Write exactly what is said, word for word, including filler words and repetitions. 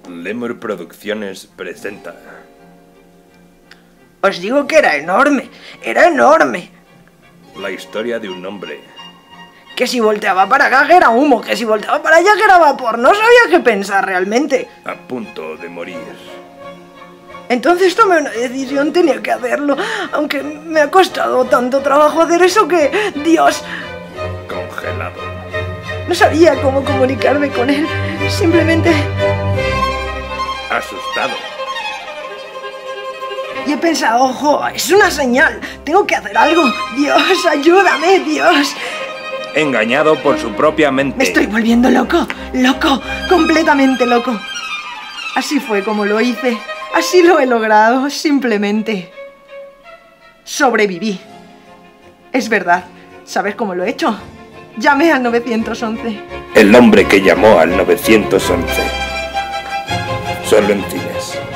Lemur Producciones presenta. Os digo que era enorme, era enorme. La historia de un hombre. Que si volteaba para acá que era humo, que si volteaba para allá que era vapor. No sabía qué pensar realmente. A punto de morir. Entonces tomé una decisión, tenía que hacerlo. Aunque me ha costado tanto trabajo hacer eso que... Dios... Congelado. No sabía cómo comunicarme con él. Simplemente... Asustado. Y he pensado, ojo, es una señal. Tengo que hacer algo. Dios, ayúdame, Dios. Engañado por su propia mente. Me estoy volviendo loco, loco, completamente loco. Así fue como lo hice. Así lo he logrado, simplemente. Sobreviví. Es verdad. ¿Sabes cómo lo he hecho? Llamé al nueve once. El hombre que llamó al nueve once. Solo en cines.